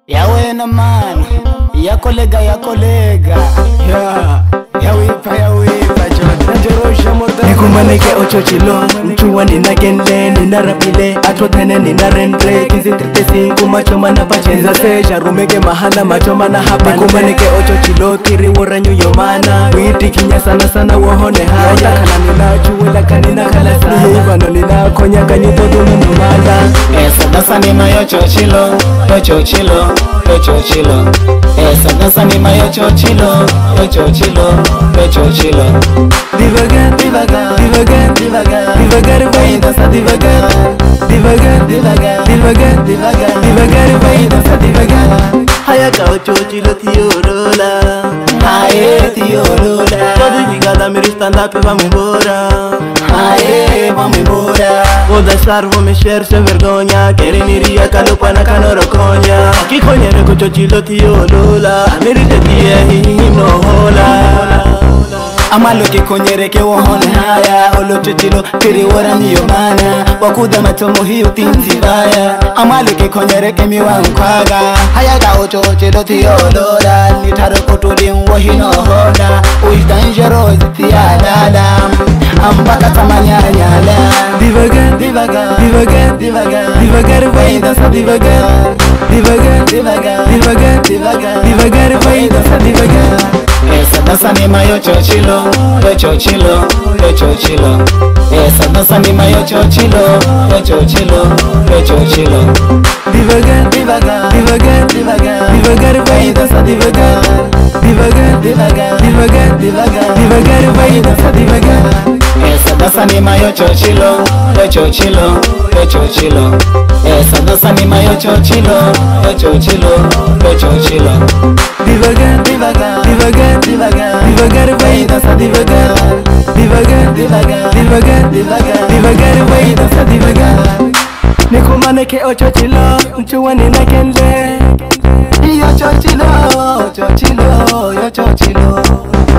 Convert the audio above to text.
Yawe na man, ya kolega yawipa Najorosha morda Nikumaneke ochochilo Mchuwa nina genle, nina rapile Atotene nina rendre Kizi tritesi kumachoma na pachenza Seja rumeke mahana machoma na hapa Nikumaneke ochochilo Kiri waranyu yomana Witi kinya sana sana wohone haya Kana nina chuwela kanina kala sana Hivano nina konya kanyito dunu numala Esa dasa ni mayo chochilo Esa dasa ni mayo chochilo Divagar, vai dança divagar vai dança divagar Haya kao chochilo tiorola Ae tiorola Todo ligada mero stand up vamos embora Ae vamos embora Vou dançar, vou mexer sem vergonha Querem iria calopa na canoroconha Que conhece com chochilo tiorola Merite tia no rola Amalo ke konyere ke wohone haya Olo chochilo kiri warani yomana Wakuda matomo hiyo tinti vaya Amalo ke konyere ke miwankwaga Haya kao chochilo tiolola Nitaro kutulin wahino hola Uish dangerous tiyalala Ambaka tamanyanyala Divagar, vai dança divagar vai dança divagar Esa danza ni mayo chochilo Esa danza ni mayo chochilo Divagar, vai dança divagar vai dança divagar Esa danza ni mayo chochilo Esa danza ni mayo chochilo Divagar, vai dança divagar vai dança divagar Nikumaneke ochochilo Mchuwa nina kenle Yo chochilo